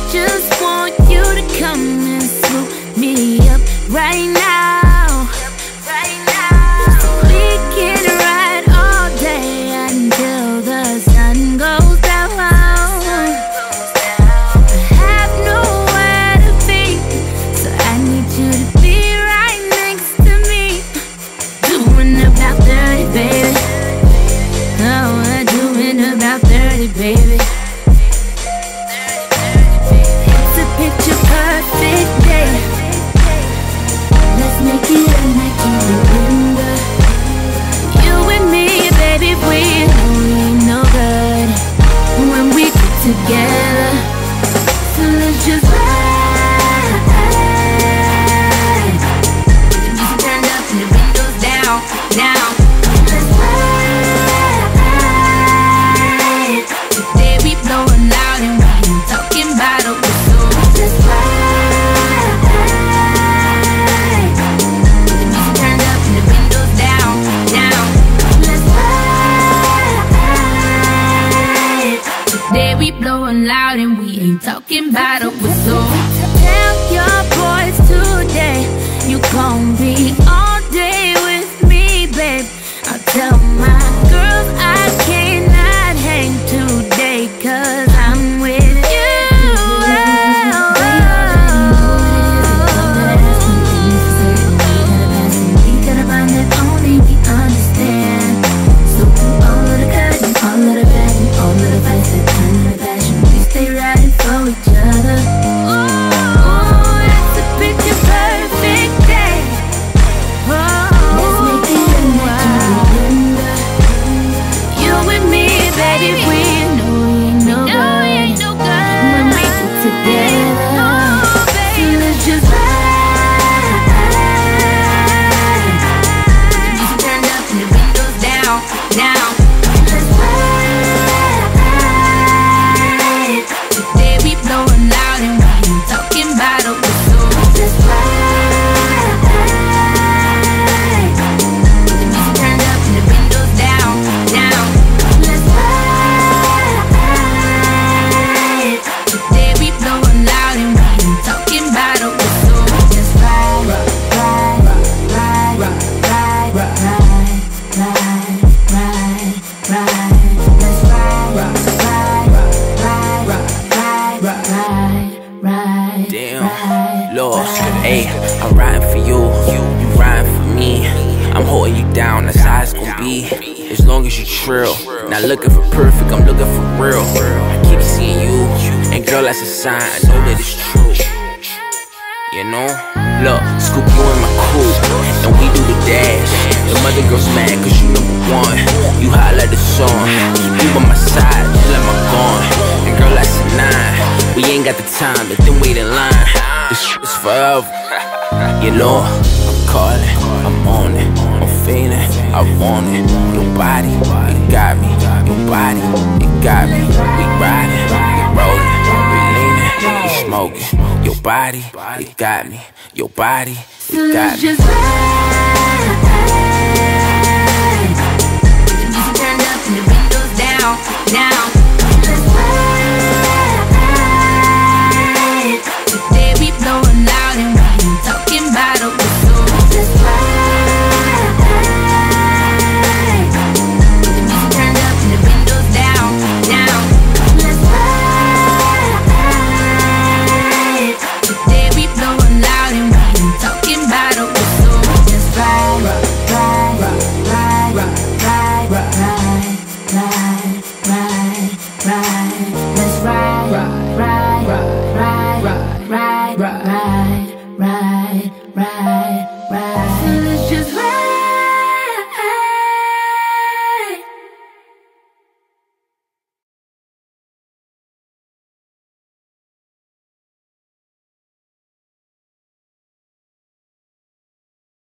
just want you to come and swoop me up right now. We can ride all day until the sun goes down. I have nowhere to be, so I need you to be right next to me. Doing about 30, baby. Oh, we're doing about 30, baby. It's a picture perfect day. Let's make it a night to remember. You and me, baby, we ain't no good when we get together. So let's just ride. The music turned up and the windows down, down. Let's ride. Today we blowing loud and we ain't talking about a whistle. Let's ride. The music turned up and the windows down, down. Let's ride. Today we blowing loud and we ain't talking about a whistle. Tell your boys today you gon' be all day with me, babe. I'll tell my girls I cannot hang today, 'cause I'm with you. We got a mind that only we understand. So through all of the curtain, all of the passion, all of the vice that turn to passion, we stay riding for each other. Oh, it's a picture perfect day. Let's make it a night to remember. You and me, baby, we know we ain't no good when we get together. So let's just ride. The music turned up and the windows down, down. Let's ride. Today we blowing loud and we ain't talking about a whistle. Let's ride. The music turned up and the windows down, down. Let's ride. Today we blowing loud and we ain't talking about a whistle. Let's ride, ride, ride, ride, ride, ride, ride, ride, ride. Let's ride, ride, ride, ride, ride, ride. Damn, Lord, hey, I'm riding for you, you riding for me. I'm holding you down, that's how it's gon' be. As long as you trill, not looking for perfect, I'm looking for real. I keep seeing you, and girl, that's a sign, I know that it's true. You know, look, scoop you in my coupe, and we do the dash. The mother girl's mad cause you #1. You hot like the sun, keep you by my side, just like my gun. And girl, that's a 9. We ain't got the time, but then wait in line. This shit is forever. You know, I'm calling, I'm on it, I'm feeling, I want it. Your body, it got me. Your body, it got me. We riding, we rolling, we leaning, we smoking. Your body, it got me. Your body, it got me. Just ride. The music turned up and the windows down, down.